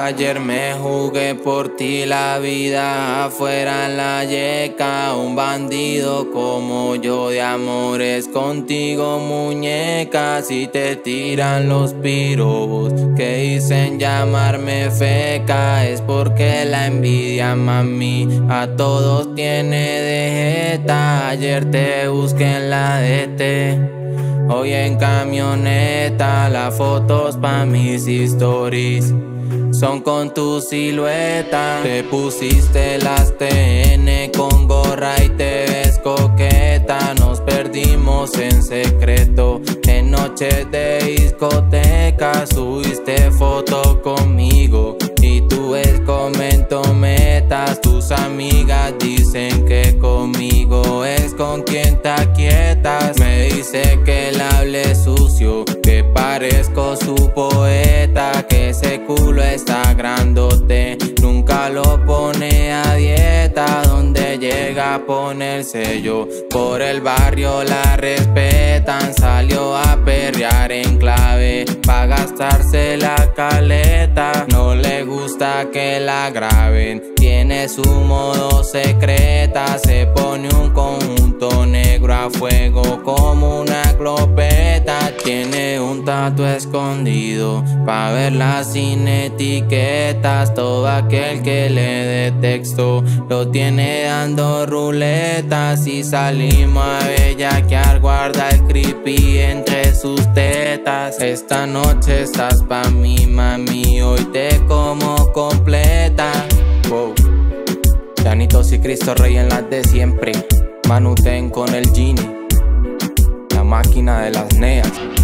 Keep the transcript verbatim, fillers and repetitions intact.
Ayer me jugué por ti la vida afuera en la yeca. Un bandido como yo de amores contigo, muñeca. Si te tiran los pirobos que dicen llamarme feca, es porque la envidia, mami, a todos tiene de jeta. Ayer te busqué en la D T, hoy en camioneta. Las fotos pa' mis stories son con tu silueta. Te pusiste las T N con gorra y te ves coqueta. Nos perdimos en secreto en noches de discoteca. Subiste foto conmigo y tu ex comentó metas. Tus amigas dicen que conmigo es con quien te aquietas. Me dice que le hable sucio, que parezco su poeta, que ese culo está grandote, nunca lo pone a dieta. Donde llega a ponerse yo, por el barrio la respetan. Salió a perrear en clave pa' gastarse la caleta. No le gusta que la graben, tiene su modo secreta. Se pone un conjunto negro a fuego como una clopeta. Tiene un tatu escondido pa' verla sin etiquetas. Todo aquel que le dé texto lo tiene dando ruletas. Si salimos a bellaquear, guarda el creepy entre sus tetas. Esta noche estás pa' mí, mami, hoy te como completa. Wow. Janitos y Cristo Rey en las de siempre. Manuten con el Genie, la máquina de las neas.